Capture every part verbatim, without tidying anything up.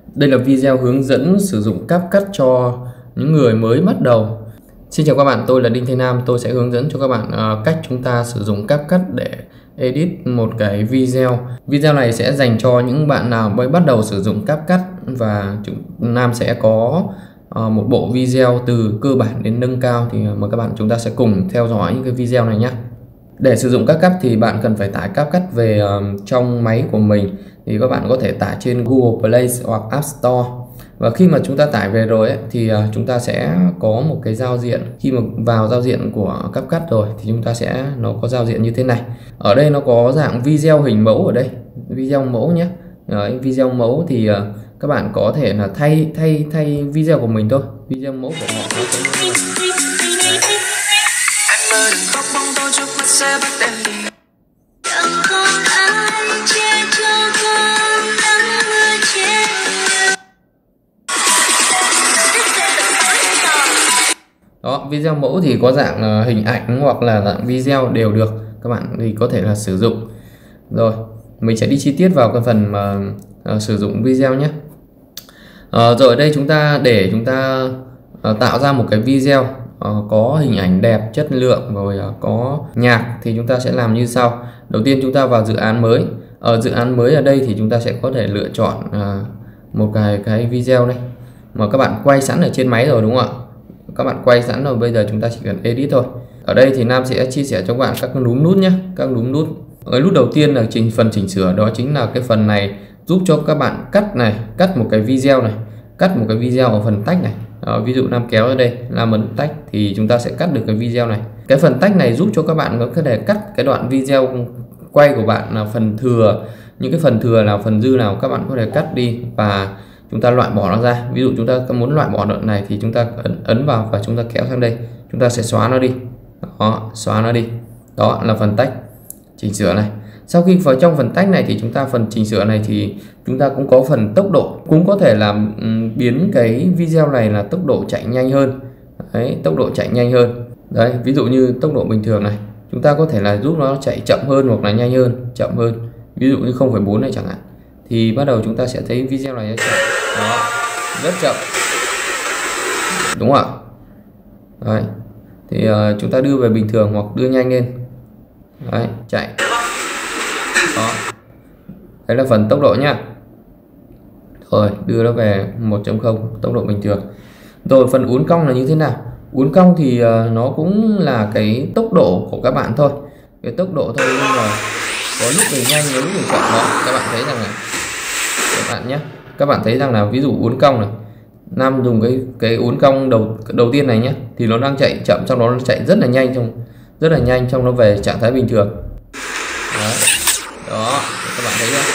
Đây là video hướng dẫn sử dụng CapCut cho những người mới bắt đầu. Xin chào các bạn, tôi là Đinh Thanh Nam. Tôi sẽ hướng dẫn cho các bạn uh, cách chúng ta sử dụng CapCut để edit một cái video. Video này sẽ dành cho những bạn nào mới bắt đầu sử dụng CapCut, và chúng Nam sẽ có uh, một bộ video từ cơ bản đến nâng cao. Thì mời các bạn chúng ta sẽ cùng theo dõi những cái video này nhé. Để sử dụng CapCut thì bạn cần phải tải CapCut về uh, trong máy của mình. Thì các bạn có thể tải trên Google Play hoặc App Store. Và khi mà chúng ta tải về rồi ấy, thì uh, chúng ta sẽ có một cái giao diện. Khi mà vào giao diện của CapCut rồi thì chúng ta sẽ nó có giao diện như thế này. Ở đây nó có dạng video hình mẫu ở đây, video mẫu nhé. Đấy, video mẫu thì uh, các bạn có thể là thay thay thay video của mình thôi. Video mẫu của họ nó sẽ như đó. Video mẫu thì có dạng hình ảnh hoặc là dạng video đều được, các bạn thì có thể là sử dụng. Rồi mình sẽ đi chi tiết vào cái phần mà uh, sử dụng video nhé. Uh, rồi ở đây chúng ta để chúng ta uh, tạo ra một cái video uh, có hình ảnh đẹp, chất lượng, rồi uh, có nhạc thì chúng ta sẽ làm như sau. Đầu tiên chúng ta vào dự án mới. Ở dự án mới ở đây thì chúng ta sẽ có thể lựa chọn uh, một cái cái video đây mà các bạn quay sẵn ở trên máy rồi, đúng không ạ? Các bạn quay sẵn rồi, bây giờ chúng ta chỉ cần edit thôi. Ở đây thì Nam sẽ chia sẻ cho các bạn các núm nút nhé, các núm nút. Cái nút đầu tiên là trình phần chỉnh sửa, đó chính là cái phần này giúp cho các bạn cắt này, cắt một cái video này, cắt một cái video ở phần tách này. Đó, ví dụ Nam kéo ở đây làm ấn tách thì chúng ta sẽ cắt được cái video này. Cái phần tách này giúp cho các bạn có thể cắt cái đoạn video quay của bạn là phần thừa, những cái phần thừa nào, phần dư nào các bạn có thể cắt đi và chúng ta loại bỏ nó ra. Ví dụ chúng ta muốn loại bỏ đoạn này thì chúng ta ấn, ấn vào và chúng ta kéo sang đây, chúng ta sẽ xóa nó đi. Đó, xóa nó đi. Đó là phần tách chỉnh sửa này. Sau khi vào trong phần tách này thì chúng ta phần chỉnh sửa này thì chúng ta cũng có phần tốc độ, cũng có thể làm um, biến cái video này là tốc độ chạy nhanh hơn. Đấy, tốc độ chạy nhanh hơn. Đấy, ví dụ như tốc độ bình thường này, chúng ta có thể là giúp nó chạy chậm hơn hoặc là nhanh hơn, chậm hơn. Ví dụ như không phẩy bốn này chẳng hạn. Thì bắt đầu chúng ta sẽ thấy video này chậm. Đó, rất chậm, đúng không ạ? Đấy, thì uh, chúng ta đưa về bình thường hoặc đưa nhanh lên. Đấy, chạy. Đó, đấy là phần tốc độ nhá. Rồi đưa nó về một chấm không, tốc độ bình thường. Rồi phần uốn cong là như thế nào? Uốn cong thì uh, nó cũng là cái tốc độ của các bạn thôi, cái tốc độ thôi, nhưng mà có lúc mình nhanh, có lúc mình chậm. Đó, các bạn thấy rằng là các bạn nhé, các bạn thấy rằng là ví dụ uốn cong này, Nam dùng cái cái uốn cong đầu đầu tiên này nhé, thì nó đang chạy chậm, trong đó nó chạy rất là nhanh, trong rất là nhanh, trong nó về trạng thái bình thường. Đó, đó các bạn thấy không?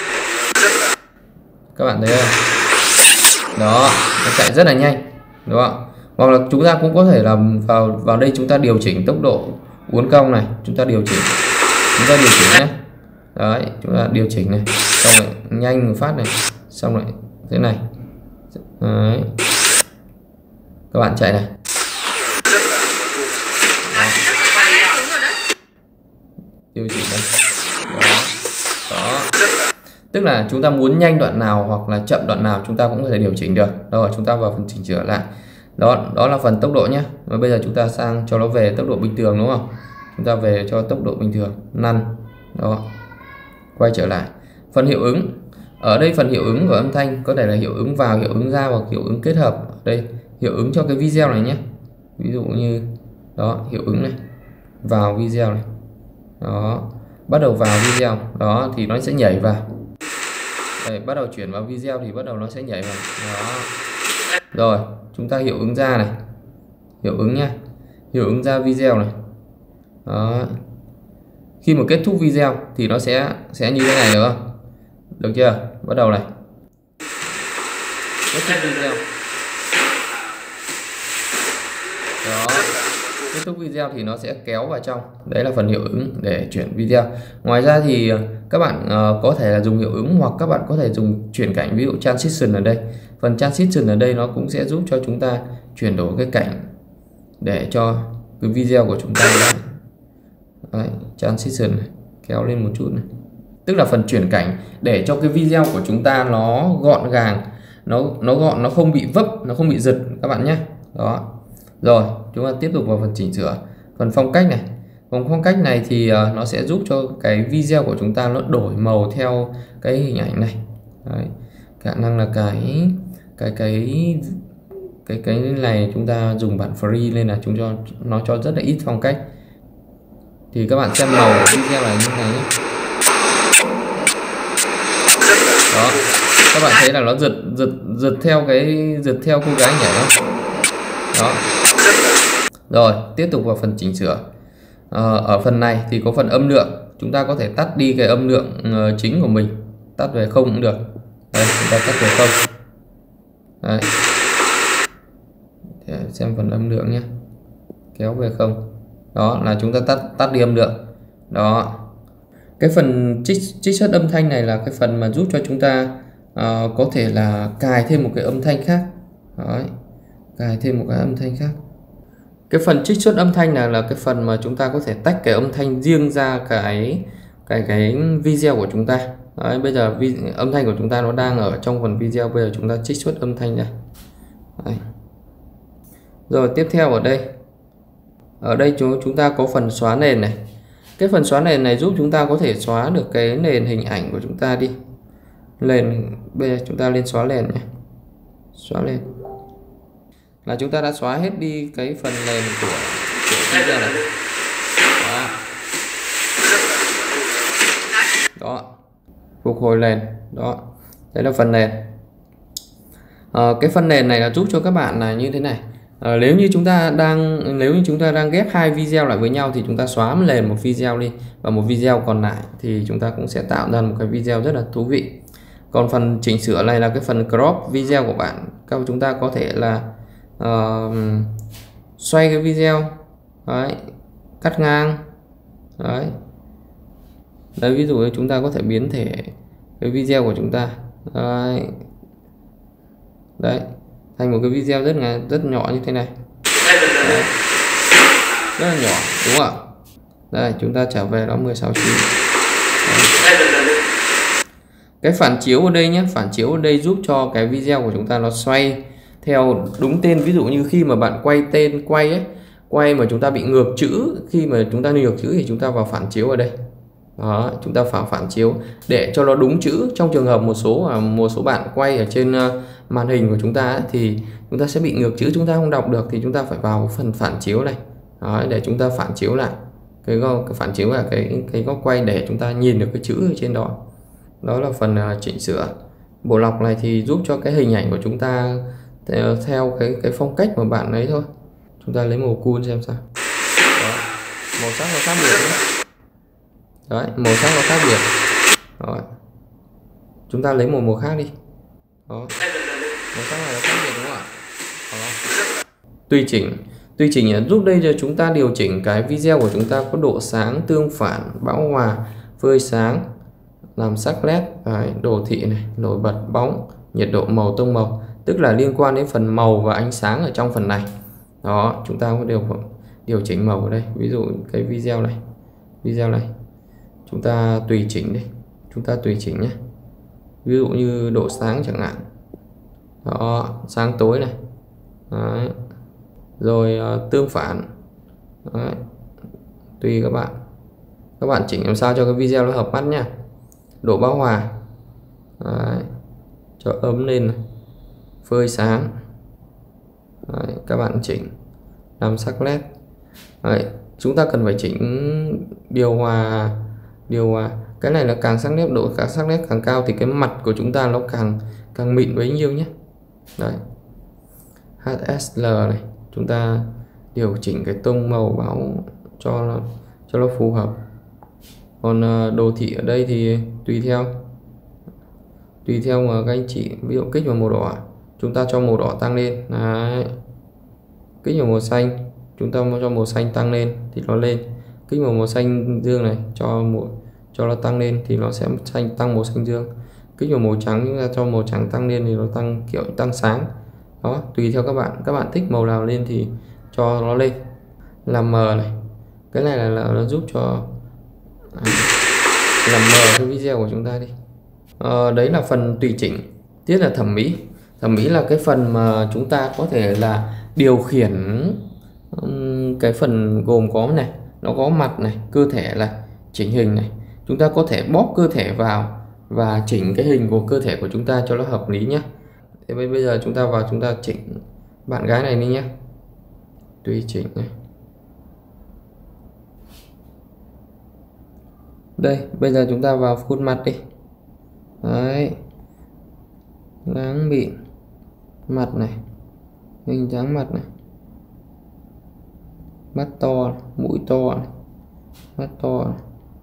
Các bạn thấy không? Đó, nó chạy rất là nhanh, đúng không? Hoặc là chúng ta cũng có thể làm vào vào đây chúng ta điều chỉnh tốc độ uốn cong này, chúng ta điều chỉnh, chúng ta điều chỉnh nhé. Đấy, chúng ta điều chỉnh này, xong rồi nhanh một phát này, xong rồi thế này. Đấy, các bạn chạy này. Đó, điều chỉnh đây. Đó. Đó, tức là chúng ta muốn nhanh đoạn nào hoặc là chậm đoạn nào chúng ta cũng có thể điều chỉnh được. Rồi chúng ta vào phần chỉnh sửa lại. Đó, đó là phần tốc độ nhé. Và bây giờ chúng ta sang cho nó về tốc độ bình thường, đúng không? Chúng ta về cho tốc độ bình thường, năn. Đó, quay trở lại phần hiệu ứng. Ở đây phần hiệu ứng của âm thanh có thể là hiệu ứng vào, hiệu ứng ra hoặc hiệu ứng kết hợp. Ở đây hiệu ứng cho cái video này nhé. Ví dụ như đó, hiệu ứng này, vào video này. Đó, bắt đầu vào video, đó thì nó sẽ nhảy vào. Đây, bắt đầu chuyển vào video thì bắt đầu nó sẽ nhảy vào. Đó. Rồi, chúng ta hiệu ứng ra này. Hiệu ứng nhá. Hiệu ứng ra video này. Đó. Khi mà kết thúc video thì nó sẽ sẽ như thế này, được không? Được chưa? Bắt đầu này. Kết thúc video. Đó. Kết thúc video thì nó sẽ kéo vào trong. Đấy là phần hiệu ứng để chuyển video. Ngoài ra thì các bạn uh, có thể là dùng hiệu ứng hoặc các bạn có thể dùng chuyển cảnh, ví dụ transition ở đây. Phần transition ở đây nó cũng sẽ giúp cho chúng ta chuyển đổi cái cảnh để cho cái video của chúng ta. Đấy, transition này, kéo lên một chút này. Tức là phần chuyển cảnh để cho cái video của chúng ta nó gọn gàng, nó nó gọn, nó không bị vấp, nó không bị giật các bạn nhé. Đó. Rồi chúng ta tiếp tục vào phần chỉnh sửa, phần phong cách này. Phần phong cách này thì uh, nó sẽ giúp cho cái video của chúng ta nó đổi màu theo cái hình ảnh này. Đấy. Khả năng là cái cái cái cái cái này chúng ta dùng bản free nên là chúng cho nó cho rất là ít phong cách. Thì các bạn xem màu của video này như này nhé. Đó, các bạn thấy là nó giật giật giật theo cái giật theo cô gái nhảy đó. Đó. Rồi tiếp tục vào phần chỉnh sửa. À, ở phần này thì có phần âm lượng, chúng ta có thể tắt đi cái âm lượng uh, chính của mình, tắt về không cũng được. Đây, chúng ta tắt về không. Đấy. Để xem phần âm lượng nhé, kéo về không. Đó là chúng ta tắt tắt đi âm lượng. Đó. Cái phần trích trích xuất âm thanh này là cái phần mà giúp cho chúng ta uh, có thể là cài thêm một cái âm thanh khác. Đấy. Cài thêm một cái âm thanh khác. Cái phần trích xuất âm thanh này là cái phần mà chúng ta có thể tách cái âm thanh riêng ra cái cái cái video của chúng ta. Đấy, bây giờ vi, âm thanh của chúng ta nó đang ở trong phần video, bây giờ chúng ta trích xuất âm thanh ra. Đấy. Rồi tiếp theo ở đây, ở đây chúng chúng ta có phần xóa nền này. Cái phần xóa nền này giúp chúng ta có thể xóa được cái nền hình ảnh của chúng ta đi. Nền bây giờ chúng ta lên xóa nền nhé, xóa lên là chúng ta đã xóa hết đi cái phần nền của, của video này. Đó. Đó, phục hồi nền. Đó, đấy là phần nền. À, cái phần nền này là giúp cho các bạn là như thế này. À, nếu như chúng ta đang nếu như chúng ta đang ghép hai video lại với nhau thì chúng ta xóa nền một video đi và một video còn lại thì chúng ta cũng sẽ tạo ra một cái video rất là thú vị. Còn phần chỉnh sửa này là cái phần crop video của bạn. Các chúng ta có thể là uh, xoay cái video, đấy, cắt ngang, đấy. Đấy, ví dụ chúng ta có thể biến thể cái video của chúng ta, đấy, đấy thành một cái video rất là rất nhỏ như thế này. Đấy. Rất là nhỏ, đúng không ạ? Đây, chúng ta trở về đó mười sáu chín. Cái phản chiếu ở đây nhé, phản chiếu ở đây giúp cho cái video của chúng ta nó xoay theo đúng tên. Ví dụ như khi mà bạn quay tên quay ấy, quay mà chúng ta bị ngược chữ, khi mà chúng ta ngược chữ thì chúng ta vào phản chiếu ở đây. Đó, chúng ta vào phản chiếu để cho nó đúng chữ. Trong trường hợp một số một số bạn quay ở trên màn hình của chúng ta ấy, thì chúng ta sẽ bị ngược chữ, chúng ta không đọc được thì chúng ta phải vào phần phản chiếu này. Đó, để chúng ta phản chiếu lại cái, cái phản chiếu là cái cái góc quay để chúng ta nhìn được cái chữ ở trên đó. Đó là phần uh, chỉnh sửa. Bộ lọc này thì giúp cho cái hình ảnh của chúng ta theo, theo cái cái phong cách mà bạn ấy thôi. Chúng ta lấy màu cool xem sao. Đó, màu sắc nó khác biệt đấy. Đấy, màu sắc nó khác biệt. Đó. Chúng ta lấy một màu khác đi. Đó. Màu sắc này nó khác biệt đúng không ạ? Đó. Tùy chỉnh. Tùy chỉnh giúp đây cho chúng ta điều chỉnh cái video của chúng ta có độ sáng, tương phản, bão hòa, phơi sáng, làm sắc nét, đồ thị này, nổi bật, bóng, nhiệt độ, màu, tông màu, tức là liên quan đến phần màu và ánh sáng ở trong phần này. Đó, chúng ta có điều điều chỉnh màu ở đây. Ví dụ cái video này, video này chúng ta tùy chỉnh đi, chúng ta tùy chỉnh nhé. Ví dụ như độ sáng chẳng hạn. Đó, sáng tối này. Đấy. Rồi uh, tương phản. Đấy. Tùy các bạn. Các bạn chỉnh làm sao cho cái video nó hợp mắt nha. Độ bão hòa. Đấy. Cho ấm lên này. Phơi sáng. Đấy. Các bạn chỉnh làm sắc nét. Đấy. Chúng ta cần phải chỉnh điều hòa. Điều hòa. Cái này là càng sắc nét, độ càng sắc nét càng cao thì cái mặt của chúng ta nó càng càng mịn bấy nhiêu nhé. Đấy. hát ét lờ này, chúng ta điều chỉnh cái tông màu báo cho nó cho nó phù hợp. Còn đồ thị ở đây thì tùy theo tùy theo mà các anh chị, ví dụ kích vào màu đỏ chúng ta cho màu đỏ tăng lên. Đấy. Kích vào màu xanh chúng ta cho màu xanh tăng lên thì nó lên. Kích vào màu xanh dương này cho màu cho nó tăng lên thì nó sẽ xanh tăng màu xanh dương. Kích vào màu trắng chúng ta cho màu trắng tăng lên thì nó tăng kiểu tăng sáng. Đó, tùy theo các bạn, các bạn thích màu nào lên thì cho nó lên. Làm mờ này, cái này là, là nó giúp cho làm mờ cái video của chúng ta đi. À, đấy là phần tùy chỉnh. Tiếp là thẩm mỹ. Thẩm mỹ là cái phần mà chúng ta có thể là điều khiển um, cái phần gồm có này, nó có mặt này, cơ thể là chỉnh hình này. Chúng ta có thể bóp cơ thể vào và chỉnh cái hình của cơ thể của chúng ta cho nó hợp lý nhé. Thế bây giờ chúng ta vào chúng ta chỉnh bạn gái này đi nhé. Tùy chỉnh này. Đây, bây giờ chúng ta vào khuôn mặt đi. Đấy. Dáng mịn. Mặt này. Hình dáng mặt này. Mắt to, mũi to này. Mắt to này.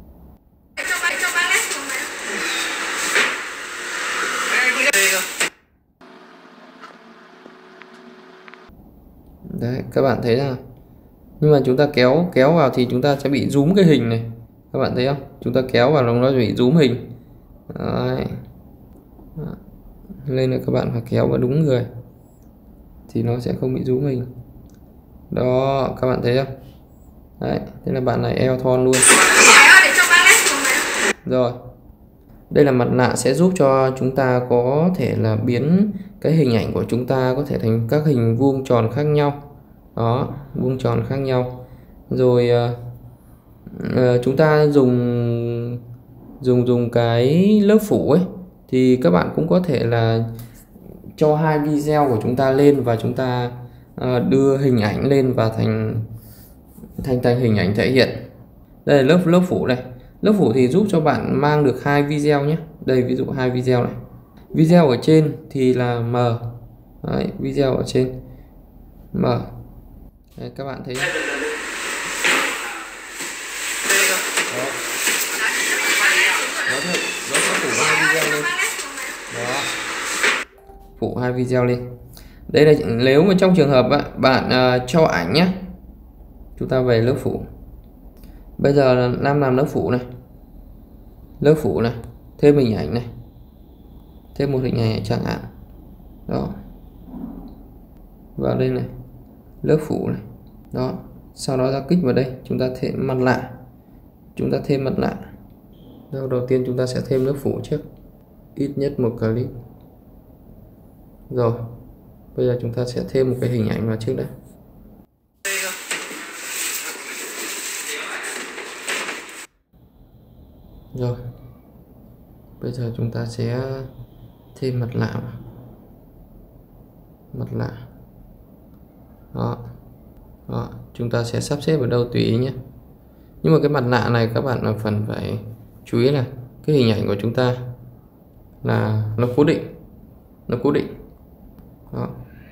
Đấy, các bạn thấy là nhưng mà chúng ta kéo kéo vào thì chúng ta sẽ bị rúm cái hình này. Các bạn thấy không? Chúng ta kéo vào nó bị rúm hình. Đấy. Nên là các bạn phải kéo vào đúng người thì nó sẽ không bị rúm hình. Đó, các bạn thấy không? Đấy, thế là bạn này eo thon luôn. Rồi. Đây là mặt nạ sẽ giúp cho chúng ta có thể là biến cái hình ảnh của chúng ta có thể thành các hình vuông tròn khác nhau. Đó, vuông tròn khác nhau. Rồi uh, uh, chúng ta dùng dùng dùng cái lớp phủ ấy thì các bạn cũng có thể là cho hai video của chúng ta lên và chúng ta uh, đưa hình ảnh lên và thành thành thành hình ảnh thể hiện. Đây là lớp lớp phủ này. Lớp phủ thì giúp cho bạn mang được hai video nhé. Đây ví dụ hai video này. Video ở trên thì là mờ. Đấy, video ở trên mờ. Đấy, các bạn thấy không? Đó. Đó thôi, đó sẽ phủ hai video lên. Đó. Phủ hai video lên. Đây là nếu mà trong trường hợp bạn uh, cho ảnh nhé. Chúng ta về lớp phủ. Bây giờ là Nam làm lớp phủ này. Lớp phủ này, thêm hình ảnh này. Thêm một hình ảnh chẳng hạn. Đó. Vào đây này. Lớp phủ này. Đó. Sau đó ra kích vào đây, chúng ta thêm mặt nạ. Chúng ta thêm mặt nạ. Đầu, đầu tiên chúng ta sẽ thêm lớp phủ trước. Ít nhất một clip. Rồi. Bây giờ chúng ta sẽ thêm một cái hình ảnh vào trước đây. Rồi. Bây giờ chúng ta sẽ thêm mặt nạ vào. Mặt nạ. Đó. Đó. Chúng ta sẽ sắp xếp ở đâu tùy ý nhé. Nhưng mà cái mặt nạ này các bạn là phần phải chú ý là cái hình ảnh của chúng ta là nó cố định. Nó cố định. Đó.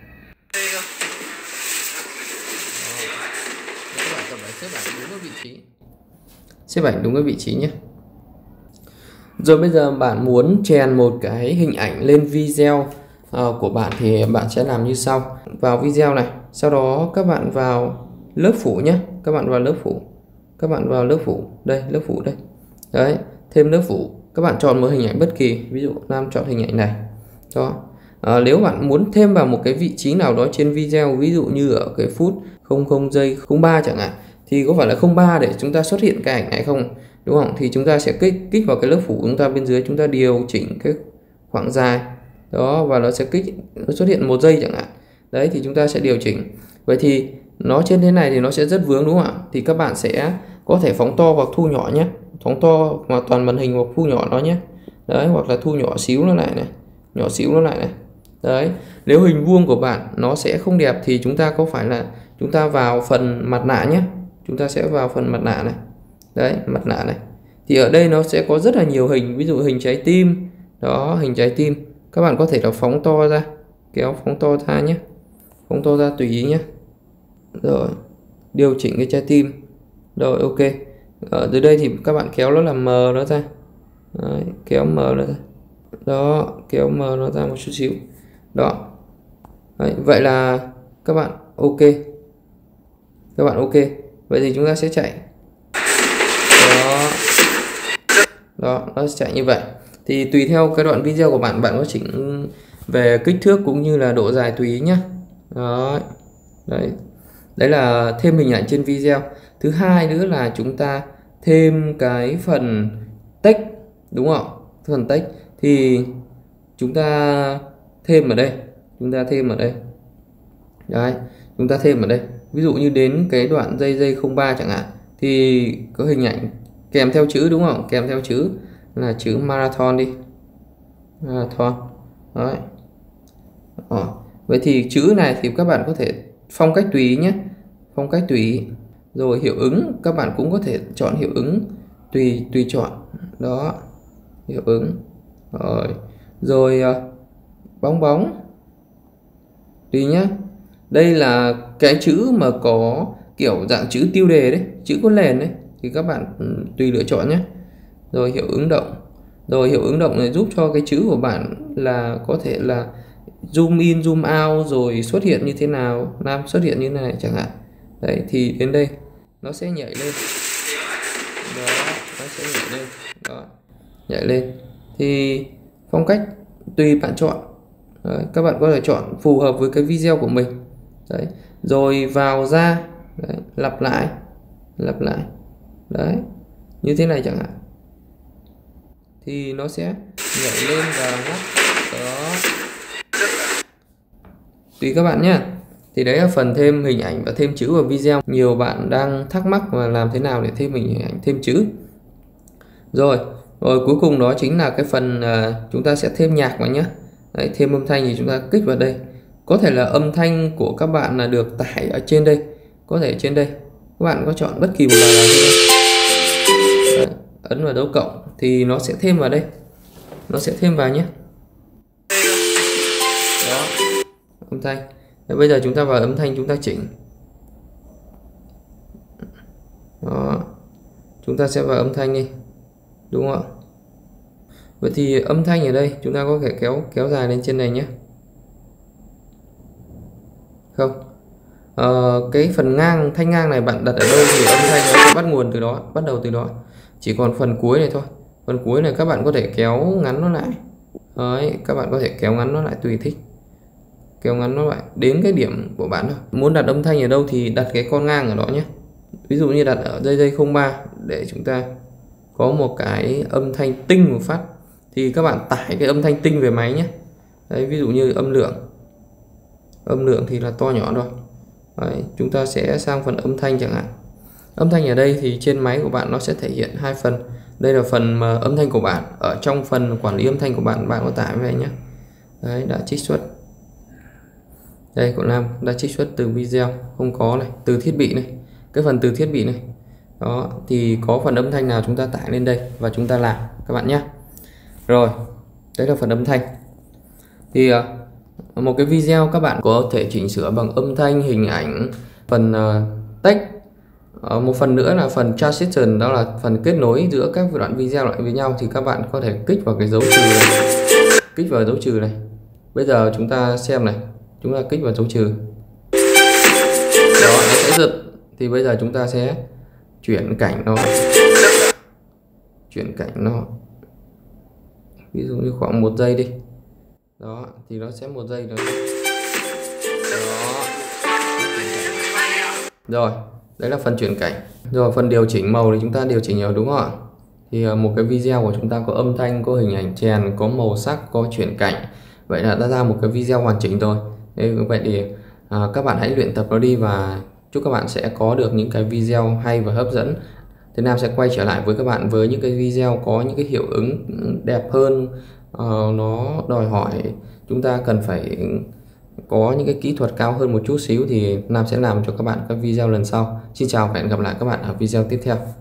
Các bạn cần phải xếp ảnh đúng cái vị trí. Xếp ảnh đúng cái vị trí nhé. Rồi bây giờ bạn muốn chèn một cái hình ảnh lên video uh, của bạn thì bạn sẽ làm như sau. Vào video này, sau đó các bạn vào lớp phủ nhé. Các bạn vào lớp phủ. Các bạn vào lớp phủ. Đây, lớp phủ đây. Đấy, thêm lớp phủ. Các bạn chọn một hình ảnh bất kỳ. Ví dụ Nam chọn hình ảnh này. Đó. À, nếu bạn muốn thêm vào một cái vị trí nào đó trên video, ví dụ như ở cái phút không không giây không ba chẳng hạn, thì có phải là không ba để chúng ta xuất hiện cái ảnh này không? Đúng không? Thì chúng ta sẽ kích kích vào cái lớp phủ của chúng ta bên dưới, chúng ta điều chỉnh cái khoảng dài. Đó, và nó sẽ kích nó xuất hiện một giây chẳng hạn. Đấy thì chúng ta sẽ điều chỉnh. Vậy thì nó trên thế này thì nó sẽ rất vướng đúng không ạ? Thì các bạn sẽ có thể phóng to hoặc thu nhỏ nhé. Phóng to hoàn toàn màn hình hoặc thu nhỏ nó nhé. Đấy, hoặc là thu nhỏ xíu nó lại này. Nhỏ xíu nó lại này. Đấy, nếu hình vuông của bạn nó sẽ không đẹp thì chúng ta có phải là chúng ta vào phần mặt nạ nhé. Chúng ta sẽ vào phần mặt nạ này. Đấy, mặt nạ này. Thì ở đây nó sẽ có rất là nhiều hình, ví dụ hình trái tim. Đó, hình trái tim. Các bạn có thể là phóng to ra, kéo phóng to ra nhé. Phóng to ra tùy ý nhé. Rồi, điều chỉnh cái trái tim. Rồi, ok. Ở dưới đây thì các bạn kéo nó làm mờ nó ra. Đấy, kéo mờ nó ra. Đó, kéo mờ nó ra một chút xíu. Đó. Đấy, vậy là các bạn ok. Các bạn ok. Vậy thì chúng ta sẽ chạy. Đó. Đó, nó sẽ chạy như vậy. Thì tùy theo cái đoạn video của bạn, bạn có chỉnh về kích thước cũng như là độ dài tùy ý nhé. Đó. Đấy. Đấy là thêm hình ảnh trên video. Thứ hai nữa là chúng ta thêm cái phần text, đúng không? Phần text thì chúng ta thêm ở đây. chúng ta thêm ở đây. Đấy, chúng ta thêm ở đây. Ví dụ như đến cái đoạn giây giây không ba chẳng hạn thì có hình ảnh kèm theo chữ đúng không? Kèm theo chữ là chữ marathon đi. Marathon. Đấy. Đó. Vậy thì chữ này thì các bạn có thể phong cách tùy ý nhé. Phong cách tùy ý. Rồi hiệu ứng các bạn cũng có thể chọn hiệu ứng tùy tùy chọn. Đó. Hiệu ứng. Rồi. Rồi bóng bóng. Tùy nhé. Đây là cái chữ mà có kiểu dạng chữ tiêu đề đấy, chữ có nền đấy thì các bạn tùy lựa chọn nhé. Rồi hiệu ứng động. Rồi hiệu ứng động này giúp cho cái chữ của bạn là có thể là zoom in, zoom out rồi xuất hiện như thế nào, Nam xuất hiện như thế này chẳng hạn. Đấy thì đến đây nó sẽ nhảy lên. Đó, nó sẽ nhảy lên. Đó. Nhảy lên. Thì phong cách tùy bạn chọn. Đấy, các bạn có thể chọn phù hợp với cái video của mình. Đấy, rồi vào ra, đấy, lặp lại, lặp lại. Đấy, như thế này chẳng hạn. Thì nó sẽ nhảy lên và ngắt. Đó. Tùy các bạn nhé. Thì đấy là phần thêm hình ảnh và thêm chữ vào video. Nhiều bạn đang thắc mắc và làm thế nào để thêm hình ảnh, thêm chữ. Rồi, rồi cuối cùng đó chính là cái phần uh, chúng ta sẽ thêm nhạc vào nhé. Đấy, thêm âm thanh thì chúng ta kích vào đây. Có thể là âm thanh của các bạn là được tải ở trên đây, có thể trên đây. Các bạn có chọn bất kỳ một bài nào đây. Đấy, ấn vào dấu cộng thì nó sẽ thêm vào đây. Nó sẽ thêm vào nhé. Đó, âm thanh. Đấy, bây giờ chúng ta vào âm thanh chúng ta chỉnh. Đó. Chúng ta sẽ vào âm thanh đi. Đúng không ạ? Vậy thì âm thanh ở đây chúng ta có thể kéo kéo dài lên trên này nhé. Không. Ờ, cái phần ngang, thanh ngang này bạn đặt ở đâu thì âm thanh nó sẽ bắt nguồn từ đó, bắt đầu từ đó. Chỉ còn phần cuối này thôi. Phần cuối này các bạn có thể kéo ngắn nó lại. Đấy, các bạn có thể kéo ngắn nó lại tùy thích. Kéo ngắn nó lại đến cái điểm của bạn thôi. Muốn đặt âm thanh ở đâu thì đặt cái con ngang ở đó nhé. Ví dụ như đặt ở giây giây không ba để chúng ta có một cái âm thanh tinh một phát. Thì các bạn tải cái âm thanh tinh về máy nhé. Đấy, ví dụ như âm lượng. Âm lượng thì là to nhỏ thôi. Đấy, chúng ta sẽ sang phần âm thanh chẳng hạn. Âm thanh ở đây thì trên máy của bạn nó sẽ thể hiện hai phần. Đây là phần mà âm thanh của bạn. Ở trong phần quản lý âm thanh của bạn, bạn có tải về nhé. Đấy, đã trích xuất. Đây, của Nam đã trích xuất từ video, không có này, từ thiết bị này. Cái phần từ thiết bị này. Đó, thì có phần âm thanh nào chúng ta tải lên đây và chúng ta làm các bạn nhé. Rồi, đấy là phần âm thanh. Thì một cái video các bạn có thể chỉnh sửa bằng âm thanh, hình ảnh, phần uh, text. Uh, một phần nữa là phần transition, đó là phần kết nối giữa các đoạn video lại với nhau. Thì các bạn có thể kích vào cái dấu trừ này. Kích vào dấu trừ này. Bây giờ chúng ta xem này. Chúng ta kích vào dấu trừ. Đó, nó sẽ giật. Thì bây giờ chúng ta sẽ chuyển cảnh nó. Chuyển cảnh nó. Ví dụ như khoảng một giây đi. Đó, thì nó sẽ một giây rồi. Đó. Rồi, đấy là phần chuyển cảnh. Rồi, phần điều chỉnh màu thì chúng ta điều chỉnh rồi đúng không ạ? Thì một cái video của chúng ta có âm thanh, có hình ảnh chèn, có màu sắc, có chuyển cảnh. Vậy là đã ra một cái video hoàn chỉnh rồi. Thế vậy thì à, các bạn hãy luyện tập nó đi và chúc các bạn sẽ có được những cái video hay và hấp dẫn. Thế Nam sẽ quay trở lại với các bạn với những cái video có những cái hiệu ứng đẹp hơn. Uh, nó đòi hỏi chúng ta cần phải có những cái kỹ thuật cao hơn một chút xíu thì Nam sẽ làm cho các bạn các video lần sau. Xin chào và hẹn gặp lại các bạn ở video tiếp theo.